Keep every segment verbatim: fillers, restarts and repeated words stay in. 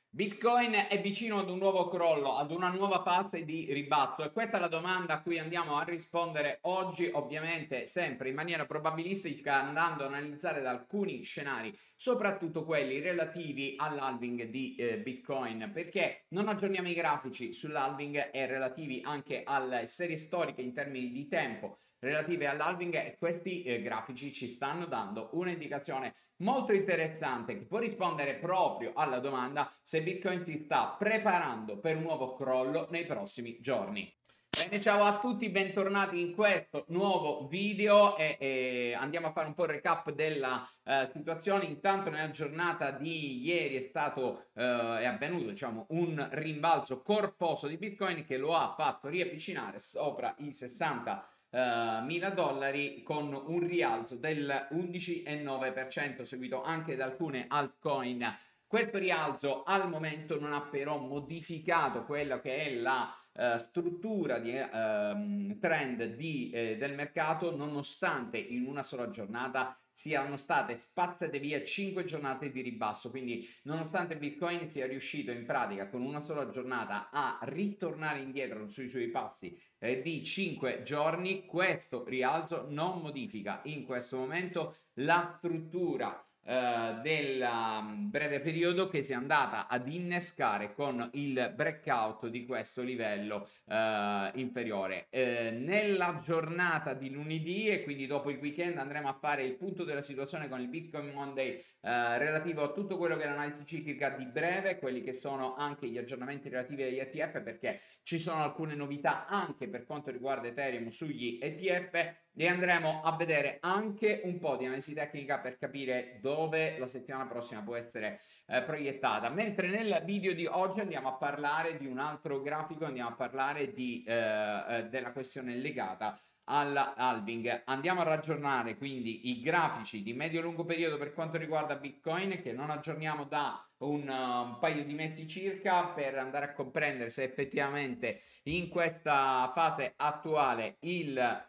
Bitcoin è vicino ad un nuovo crollo, ad una nuova fase di ribasso e questa è la domanda a cui andiamo a rispondere oggi, ovviamente sempre in maniera probabilistica, andando ad analizzare da alcuni scenari, soprattutto quelli relativi all'halving di eh, Bitcoin, perché non aggiorniamo i grafici sull'halving e relativi anche alle serie storiche in termini di tempo relative all'halving e questi eh, grafici ci stanno dando un'indicazione molto interessante che può rispondere proprio alla domanda se Bitcoin si sta preparando per un nuovo crollo nei prossimi giorni. Bene, ciao a tutti, bentornati in questo nuovo video e, e andiamo a fare un po' il recap della eh, situazione. Intanto nella giornata di ieri è stato eh, è avvenuto diciamo un rimbalzo corposo di Bitcoin che lo ha fatto riavvicinare sopra i sessanta Uh, mila dollari con un rialzo del undici virgola nove per cento seguito anche da alcune altcoin. Questo rialzo al momento non ha però modificato quello che è la uh, struttura di uh, trend di, eh, del mercato, nonostante in una sola giornata siano state spazzate via cinque giornate di ribasso. Quindi nonostante Bitcoin sia riuscito in pratica con una sola giornata a ritornare indietro sui suoi passi eh, di cinque giorni, questo rialzo non modifica in questo momento la struttura Uh, del um, breve periodo che si è andata ad innescare con il breakout di questo livello uh, inferiore. Uh, nella giornata di lunedì e quindi dopo il weekend andremo a fare il punto della situazione con il Bitcoin Monday uh, relativo a tutto quello che è l'analisi ciclica di breve, quelli che sono anche gli aggiornamenti relativi agli E T F, perché ci sono alcune novità anche per quanto riguarda Ethereum sugli E T F. E andremo a vedere anche un po' di analisi tecnica per capire dove la settimana prossima può essere eh, proiettata. Mentre nel video di oggi andiamo a parlare di un altro grafico, andiamo a parlare di, eh, della questione legata all'halving. Andiamo a ragionare quindi i grafici di medio-lungo periodo per quanto riguarda Bitcoin, che non aggiorniamo da un, uh, un paio di mesi circa, per andare a comprendere se effettivamente in questa fase attuale il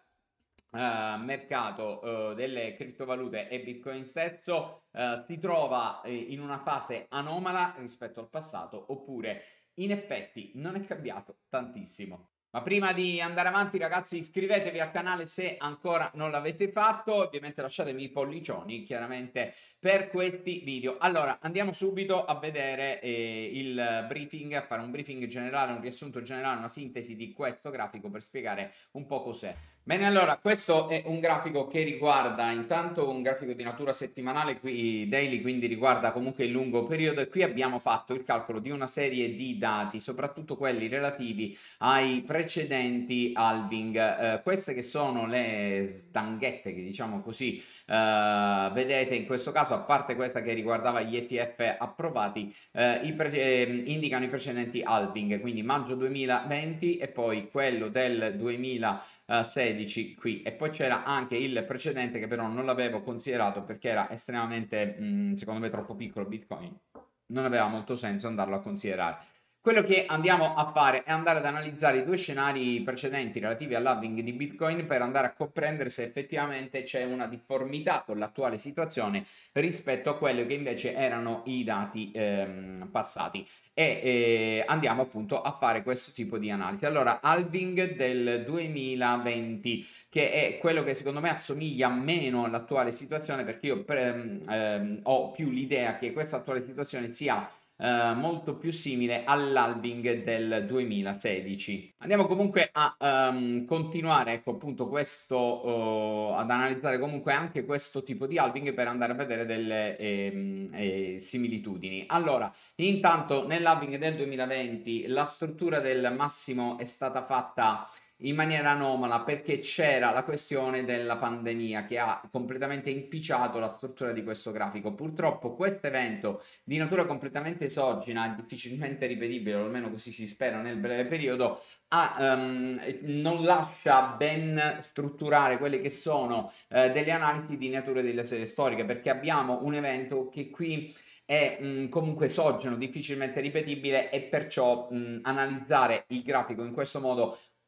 Uh, mercato uh, delle criptovalute e Bitcoin stesso uh, si trova eh, in una fase anomala rispetto al passato, oppure in effetti non è cambiato tantissimo. Ma prima di andare avanti, ragazzi, iscrivetevi al canale se ancora non l'avete fatto, ovviamente lasciatemi i pollicioni chiaramente per questi video. Allora andiamo subito a vedere eh, il briefing, a fare un briefing generale, un riassunto generale, una sintesi di questo grafico per spiegare un po' cos'è. Bene, allora questo è un grafico che riguarda intanto un grafico di natura settimanale, qui daily, quindi riguarda comunque il lungo periodo, e qui abbiamo fatto il calcolo di una serie di dati, soprattutto quelli relativi ai precedenti halving. Eh, queste che sono le stanghette che diciamo così eh, vedete in questo caso, a parte questa che riguardava gli E T F approvati, eh, i eh, indicano i precedenti halving, quindi maggio duemilaventi e poi quello del duemilasedici qui, e poi c'era anche il precedente che però non l'avevo considerato perché era estremamente mh, secondo me troppo piccolo. Bitcoin non aveva molto senso andarlo a considerare. Quello che andiamo a fare è andare ad analizzare i due scenari precedenti relativi all'halving di Bitcoin per andare a comprendere se effettivamente c'è una difformità con l'attuale situazione rispetto a quello che invece erano i dati ehm, passati, e eh, andiamo appunto a fare questo tipo di analisi. Allora, halving del duemilaventi, che è quello che secondo me assomiglia meno all'attuale situazione, perché io pre, ehm, ho più l'idea che questa attuale situazione sia Uh, molto più simile all'halving del duemilasedici. Andiamo comunque a um, continuare, ecco appunto questo, uh, ad analizzare comunque anche questo tipo di halving per andare a vedere delle eh, eh, similitudini. Allora, intanto nell'halving del duemilaventi la struttura del massimo è stata fatta in maniera anomala perché c'era la questione della pandemia che ha completamente inficiato la struttura di questo grafico. Purtroppo questo evento di natura completamente esogena e difficilmente ripetibile, o almeno così si spera nel breve periodo, ha, um, non lascia ben strutturare quelle che sono uh, delle analisi di natura delle serie storiche, perché abbiamo un evento che qui è mh, comunque esogeno, difficilmente ripetibile, e perciò mh, analizzare il grafico in questo modo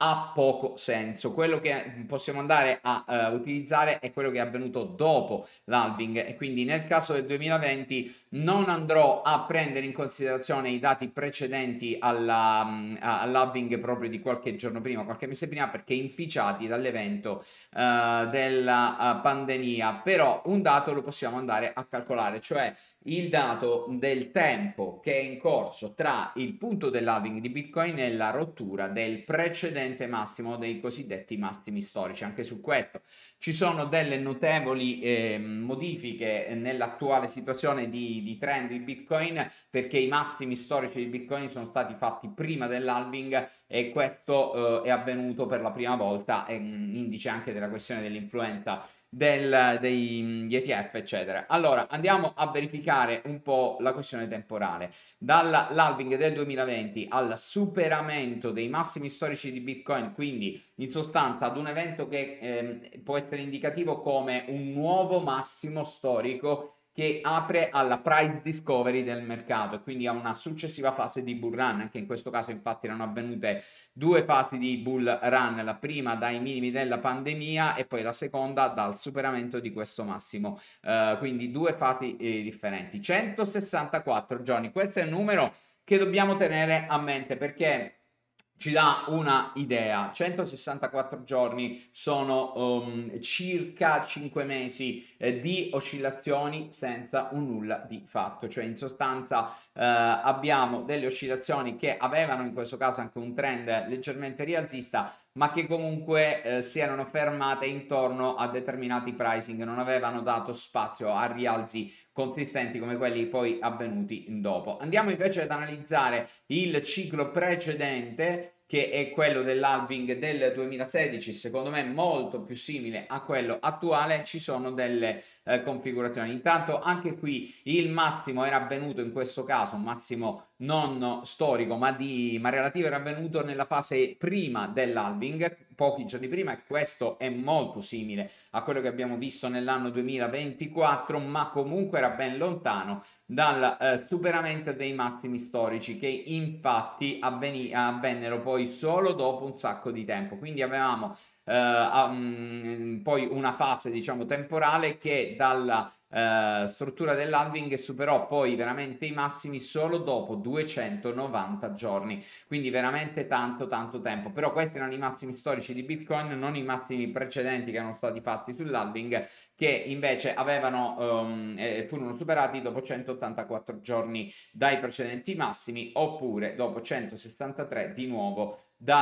ha poco senso. Quello che possiamo andare a uh, utilizzare è quello che è avvenuto dopo l'halving, e quindi nel caso del duemilaventi non andrò a prendere in considerazione i dati precedenti alla, um, all'halving proprio di qualche giorno prima, qualche mese prima, perché inficiati dall'evento uh, della uh, pandemia. Però un dato lo possiamo andare a calcolare, cioè il dato del tempo che è in corso tra il punto dell'halving di Bitcoin e la rottura del precedente massimo, dei cosiddetti massimi storici. Anche su questo ci sono delle notevoli eh, modifiche nell'attuale situazione di, di trend di Bitcoin, perché i massimi storici di Bitcoin sono stati fatti prima dell'halving, e questo eh, è avvenuto per la prima volta, è un indice anche della questione dell'influenza del, degli E T F, eccetera. Allora andiamo a verificare un po' la questione temporale. Dall'halving del duemilaventi al superamento dei massimi storici di Bitcoin, quindi in sostanza ad un evento che eh, può essere indicativo come un nuovo massimo storico che apre alla price discovery del mercato, e quindi a una successiva fase di bull run. Anche in questo caso infatti erano avvenute due fasi di bull run, la prima dai minimi della pandemia e poi la seconda dal superamento di questo massimo, uh, quindi due fasi eh, differenti. centosessantaquattro giorni, questo è un numero che dobbiamo tenere a mente, perché ci dà una idea. centosessantaquattro giorni sono um, circa cinque mesi eh, di oscillazioni senza un nulla di fatto, cioè in sostanza eh, abbiamo delle oscillazioni che avevano in questo caso anche un trend leggermente rialzista, ma che comunque eh, si erano fermate intorno a determinati pricing, non avevano dato spazio a rialzi consistenti come quelli poi avvenuti dopo. Andiamo invece ad analizzare il ciclo precedente, che è quello dell'halving del duemilasedici, secondo me molto più simile a quello attuale. Ci sono delle eh, configurazioni. Intanto anche qui il massimo era avvenuto, in questo caso un massimo non storico ma, di, ma relativo, era avvenuto nella fase prima dell'halving, pochi giorni prima, e questo è molto simile a quello che abbiamo visto nell'anno duemilaventiquattro, ma comunque era ben lontano dal eh, superamento dei massimi storici, che infatti avveni- avvennero poi solo dopo un sacco di tempo. Quindi avevamo eh, um, poi una fase, diciamo, temporale che dalla Uh, struttura dell'halving superò poi veramente i massimi solo dopo duecentonovanta giorni, quindi veramente tanto tanto tempo. Però questi erano i massimi storici di Bitcoin, non i massimi precedenti che erano stati fatti sull'halving, che invece avevano um, eh, furono superati dopo centottantaquattro giorni dai precedenti massimi, oppure dopo centosessantatré di nuovo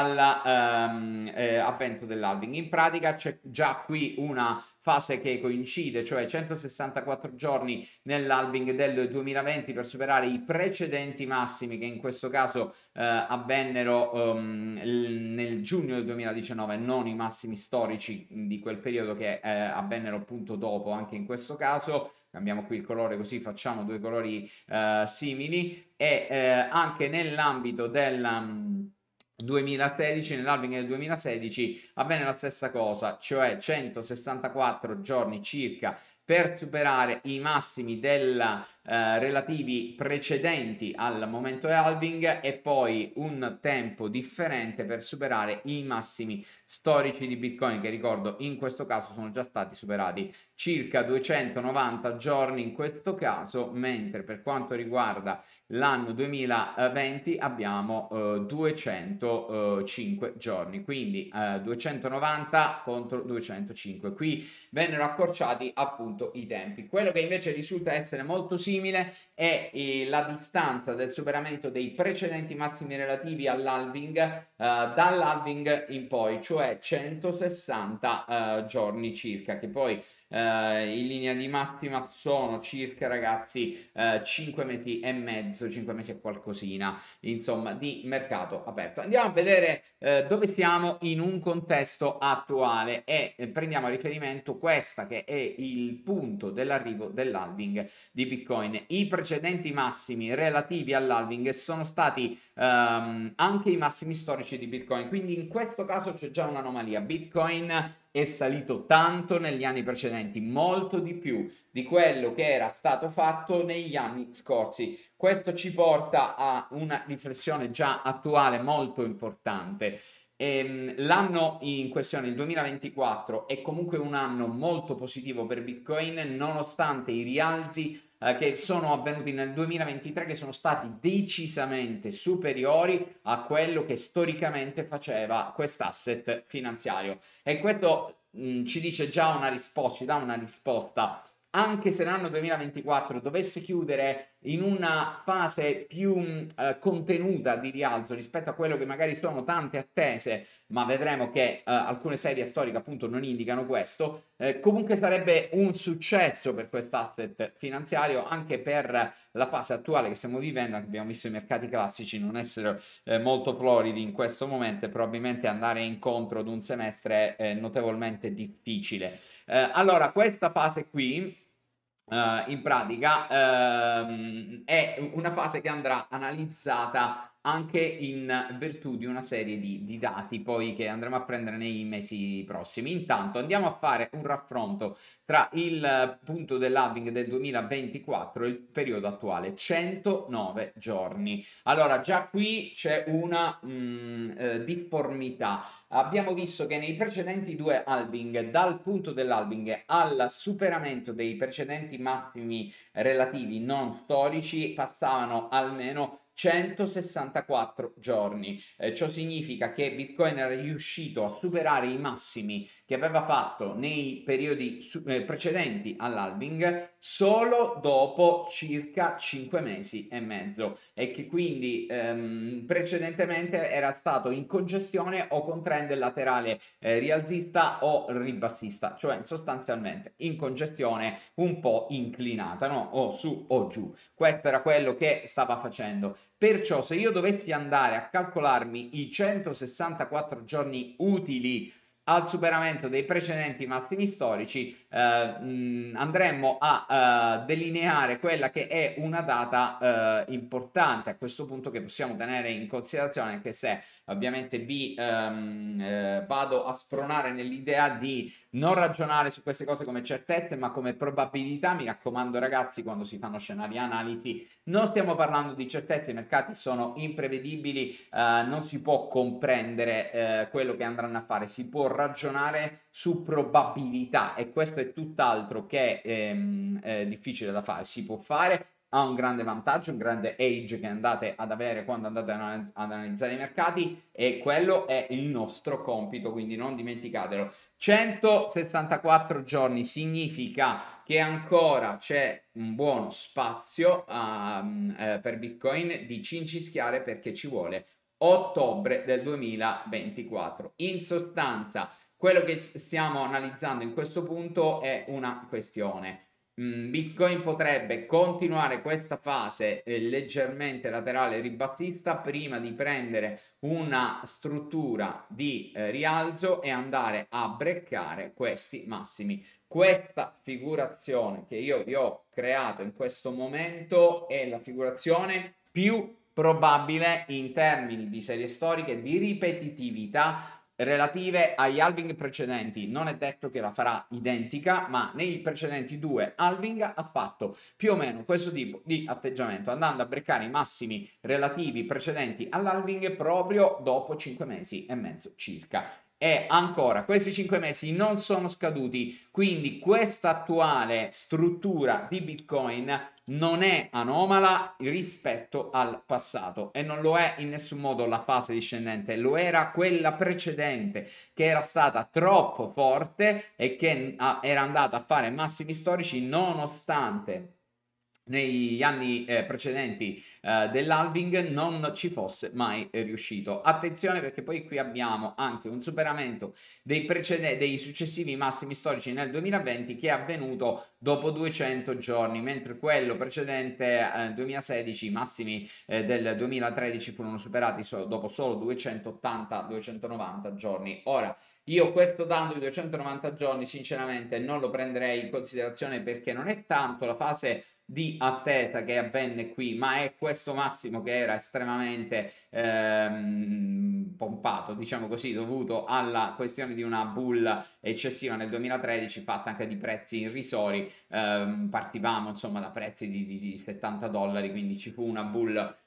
dall'avvento ehm, eh, dell'halving. In pratica c'è già qui una fase che coincide, cioè centosessantaquattro giorni nell'halving del duemilaventi per superare i precedenti massimi, che in questo caso eh, avvennero um, nel giugno del duemiladiciannove, non i massimi storici di quel periodo che eh, avvennero appunto dopo. Anche in questo caso cambiamo qui il colore, così facciamo due colori eh, simili. E eh, anche nell'ambito del um, duemilasedici, nell'halving del duemilasedici avvenne la stessa cosa, cioè centosessantaquattro giorni circa per superare i massimi della, eh, relativi precedenti al momento di halving, e poi un tempo differente per superare i massimi storici di Bitcoin, che ricordo in questo caso sono già stati superati, circa duecentonovanta giorni in questo caso, mentre per quanto riguarda l'anno duemilaventi abbiamo eh, duecentocinque giorni, quindi eh, duecentonovanta contro duecentocinque. Qui vennero accorciati appunto i tempi. Quello che invece risulta essere molto simile è eh, la distanza del superamento dei precedenti massimi relativi all'halving eh, dall'halving in poi, cioè centosessanta eh, giorni circa, che poi eh, in linea di massima sono circa, ragazzi, eh, cinque mesi e mezzo, cinque mesi e qualcosina, insomma, di mercato aperto. Andiamo a vedere eh, dove siamo in un contesto attuale, e eh, prendiamo a riferimento questa che è il punto dell'arrivo dell'halving di Bitcoin. I precedenti massimi relativi all'halving sono stati ehm, anche i massimi storici di Bitcoin, quindi in questo caso c'è già un'anomalia. Bitcoin è salito tanto negli anni precedenti, molto di più di quello che era stato fatto negli anni scorsi. Questo ci porta a una riflessione già attuale molto importante. Ehm, l'anno in questione, il duemilaventiquattro, è comunque un anno molto positivo per Bitcoin, nonostante i rialzi eh, che sono avvenuti nel duemilaventitré, che sono stati decisamente superiori a quello che storicamente faceva quest'asset finanziario. E questo mh, ci dice già una risposta, ci dà una risposta. Anche se l'anno duemilaventiquattro dovesse chiudere in una fase più eh, contenuta di rialzo rispetto a quello che magari sono tante attese, ma vedremo che eh, alcune serie storiche appunto non indicano questo, eh, comunque sarebbe un successo per quest'asset finanziario, anche per la fase attuale che stiamo vivendo. Abbiamo visto i mercati classici non essere eh, molto floridi in questo momento e probabilmente andare incontro ad un semestre eh, notevolmente difficile. Eh, allora, questa fase qui Uh, in pratica uh, è una fase che andrà analizzata anche in virtù di una serie di, di dati poi che andremo a prendere nei mesi prossimi. Intanto andiamo a fare un raffronto tra il punto dell'halving del duemilaventiquattro e il periodo attuale, centonove giorni. Allora, già qui c'è una mh, eh, difformità. Abbiamo visto che nei precedenti due halving, dal punto dell'halving al superamento dei precedenti massimi relativi non storici, passavano almeno centosessantaquattro giorni. Eh, ciò significa che Bitcoin era riuscito a superare i massimi che aveva fatto nei periodi su- eh, precedenti all'halving solo dopo circa cinque mesi e mezzo, e che quindi ehm, precedentemente era stato in congestione o con trend laterale eh, rialzista o ribassista, cioè sostanzialmente in congestione un po' inclinata, no? O su o giù. Questo era quello che stava facendo. Perciò se io dovessi andare a calcolarmi i centosessantaquattro giorni utili al superamento dei precedenti massimi storici, eh, mh, andremmo a uh, delineare quella che è una data uh, importante a questo punto, che possiamo tenere in considerazione, anche se ovviamente vi um, eh, vado a spronare nell'idea di non ragionare su queste cose come certezze ma come probabilità. Mi raccomando ragazzi, quando si fanno scenari analisi non stiamo parlando di certezze, i mercati sono imprevedibili, eh, non si può comprendere eh, quello che andranno a fare, si può ragionare su probabilità, e questo è tutt'altro che ehm, eh, difficile da fare. Si può fare, ha un grande vantaggio, un grande edge che andate ad avere quando andate ad analizzare i mercati, e quello è il nostro compito, quindi non dimenticatelo. centosessantaquattro giorni significa che ancora c'è un buono spazio um, eh, per Bitcoin di cincischiare, perché ci vuole ottobre del duemilaventiquattro. In sostanza, quello che stiamo analizzando in questo punto è una questione. Bitcoin potrebbe continuare questa fase eh, leggermente laterale ribassista prima di prendere una struttura di eh, rialzo e andare a breccare questi massimi. Questa figurazione che io vi ho creato in questo momento è la figurazione più probabile in termini di serie storiche, di ripetitività relative agli halving precedenti. Non è detto che la farà identica, ma nei precedenti due halving ha fatto più o meno questo tipo di atteggiamento, andando a breccare i massimi relativi precedenti all'halving proprio dopo cinque mesi e mezzo circa. E ancora, questi cinque mesi non sono scaduti, quindi questa attuale struttura di Bitcoin non è anomala rispetto al passato, e non lo è in nessun modo la fase discendente, lo era quella precedente, che era stata troppo forte e che era andata a fare massimi storici nonostante negli anni eh, precedenti eh, dell'halving non ci fosse mai riuscito. Attenzione, perché poi qui abbiamo anche un superamento dei, precedenti, dei successivi massimi storici nel duemilaventi, che è avvenuto dopo duecento giorni, mentre quello precedente eh, duemilasedici, i massimi eh, del duemilatredici furono superati so dopo solo duecentottanta duecentonovanta giorni. Ora, io questo dato di duecentonovanta giorni sinceramente non lo prenderei in considerazione, perché non è tanto la fase di attesa che avvenne qui, ma è questo massimo che era estremamente ehm, pompato, diciamo così, dovuto alla questione di una bull eccessiva nel duemilatredici, fatta anche di prezzi irrisori. Ehm, partivamo insomma da prezzi di, di, di settanta dollari, quindi ci fu una bull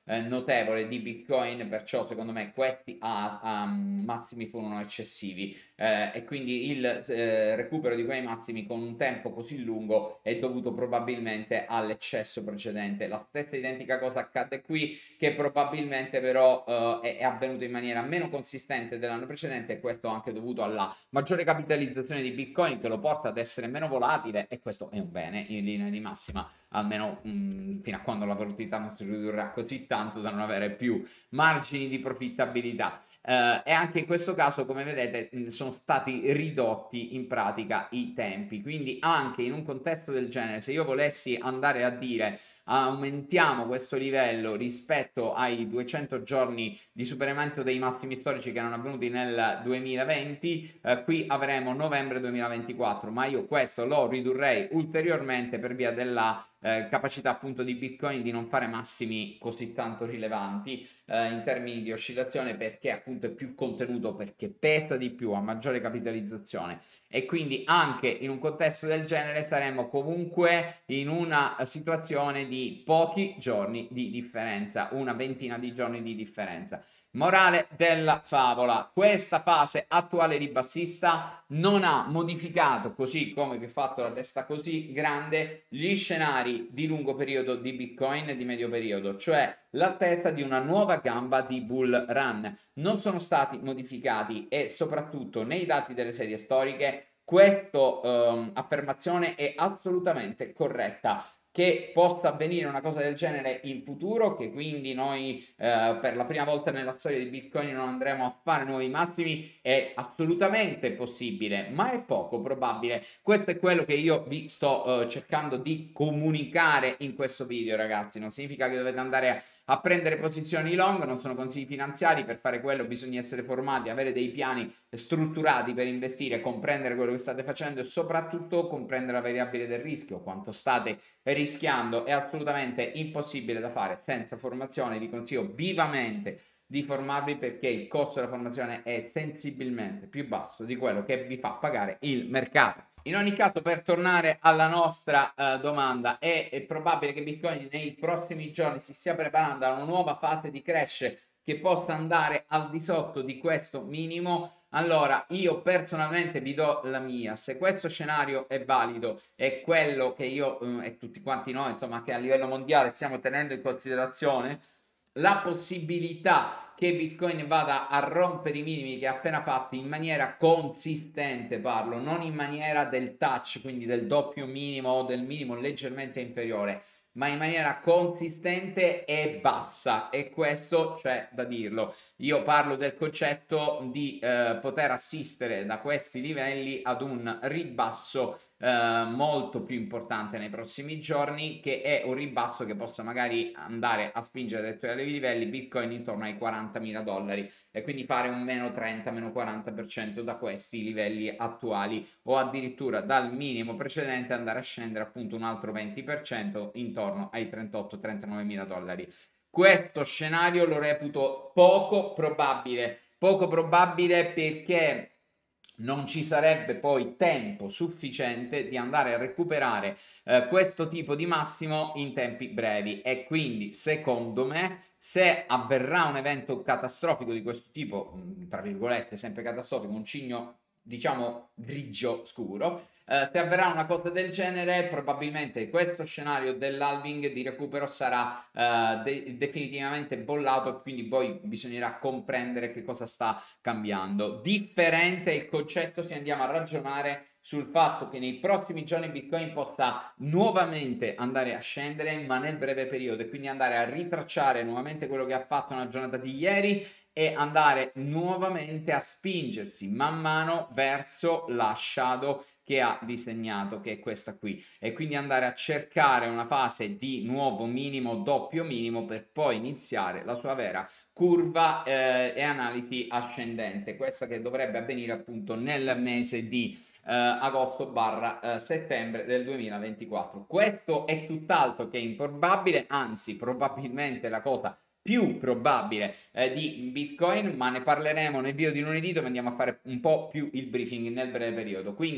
eh, notevole di Bitcoin, perciò secondo me questi a, a massimi furono eccessivi, eh, e quindi il eh, recupero di quei massimi con un tempo così lungo è dovuto probabilmente all'eccesso precedente. La stessa identica cosa accade qui, che probabilmente però eh, è, è avvenuto in maniera meno consistente dell'anno precedente, e questo anche dovuto alla maggiore capitalizzazione di Bitcoin, che lo porta ad essere meno volatile, e questo è un bene in linea di massima, almeno mh, fino a quando la volatilità non si ridurrà così tanto da non avere più margini di profittabilità. Uh, e anche in questo caso, come vedete, mh, sono stati ridotti in pratica i tempi, quindi anche in un contesto del genere, se io volessi andare a dire aumentiamo questo livello rispetto ai duecento giorni di superamento dei massimi storici che erano avvenuti nel duemilaventi, uh, qui avremo novembre duemilaventiquattro, ma io questo lo ridurrei ulteriormente per via della Eh, capacità appunto di Bitcoin di non fare massimi così tanto rilevanti eh, in termini di oscillazione, perché appunto è più contenuto, perché pesa di più, ha maggiore capitalizzazione, e quindi anche in un contesto del genere saremmo comunque in una situazione di pochi giorni di differenza, una ventina di giorni di differenza. Morale della favola: questa fase attuale ribassista non ha modificato, così come vi ho fatto la testa così grande, gli scenari di lungo periodo di Bitcoin e di medio periodo, cioè l'attesa di una nuova gamba di bull run. Non sono stati modificati, e soprattutto nei dati delle serie storiche questa ehm, affermazione è assolutamente corretta. Che possa avvenire una cosa del genere in futuro, che quindi noi eh, per la prima volta nella storia di Bitcoin non andremo a fare nuovi massimi, è assolutamente possibile, ma è poco probabile. Questo è quello che io vi sto eh, cercando di comunicare in questo video, ragazzi. Non significa che dovete andare a, a prendere posizioni long, non sono consigli finanziari. Per fare quello bisogna essere formati, avere dei piani strutturati per investire, comprendere quello che state facendo e soprattutto comprendere la variabile del rischio, quanto state rischiando. È assolutamente impossibile da fare senza formazione. Vi consiglio vivamente di formarvi, perché il costo della formazione è sensibilmente più basso di quello che vi fa pagare il mercato. In ogni caso, per tornare alla nostra uh, domanda, è, è probabile che Bitcoin nei prossimi giorni si stia preparando a una nuova fase di crash che possa andare al di sotto di questo minimo? Allora, io personalmente vi do la mia. Se questo scenario è valido, è quello che io eh, e tutti quanti noi, insomma, che a livello mondiale stiamo tenendo in considerazione, la possibilità che Bitcoin vada a rompere i minimi che ha appena fatti in maniera consistente, parlo, non in maniera del touch, quindi del doppio minimo o del minimo leggermente inferiore, ma in maniera consistente e bassa, e questo c'è da dirlo. Io parlo del concetto di eh, poter assistere da questi livelli ad un ribasso eh, molto più importante nei prossimi giorni, che è un ribasso che possa magari andare a spingere dai tuoi livelli Bitcoin intorno ai quarantamila dollari, e quindi fare un meno trenta, meno quaranta per cento da questi livelli attuali, o addirittura dal minimo precedente andare a scendere appunto un altro venti per cento intorno ai trentotto trentanove mila dollari. Questo scenario lo reputo poco probabile, poco probabile perché non ci sarebbe poi tempo sufficiente di andare a recuperare eh, questo tipo di massimo in tempi brevi, e quindi secondo me, se avverrà un evento catastrofico di questo tipo, tra virgolette sempre catastrofico, un cigno diciamo grigio scuro, eh, se avverrà una cosa del genere, probabilmente questo scenario dell'halving di recupero sarà eh, de definitivamente bollato, e quindi poi bisognerà comprendere che cosa sta cambiando. Differente il concetto se andiamo a ragionare sul fatto che nei prossimi giorni Bitcoin possa nuovamente andare a scendere, ma nel breve periodo, e quindi andare a ritracciare nuovamente quello che ha fatto nella giornata di ieri e andare nuovamente a spingersi man mano verso la shadow che ha disegnato, che è questa qui, e quindi andare a cercare una fase di nuovo minimo, doppio minimo, per poi iniziare la sua vera curva eh, e analisi ascendente, questa che dovrebbe avvenire appunto nel mese di Uh, agosto barra uh, settembre del duemilaventiquattro. Questo è tutt'altro che improbabile, anzi probabilmente la cosa più probabile eh, di Bitcoin, ma ne parleremo nel video di lunedì, dove andiamo a fare un po' più il briefing nel breve periodo. Quindi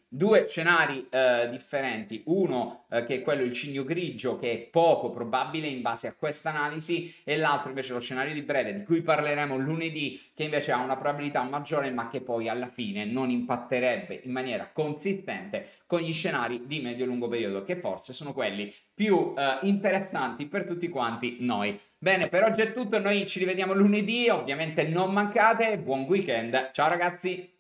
due scenari eh, differenti, uno eh, che è quello il cigno grigio, che è poco probabile in base a questa analisi, e l'altro invece lo scenario di breve di cui parleremo lunedì, che invece ha una probabilità maggiore ma che poi alla fine non impatterebbe in maniera consistente con gli scenari di medio-lungo periodo, che forse sono quelli più eh, interessanti per tutti quanti noi. Bene, per oggi è tutto, noi ci rivediamo lunedì, ovviamente non mancate, buon weekend, ciao ragazzi!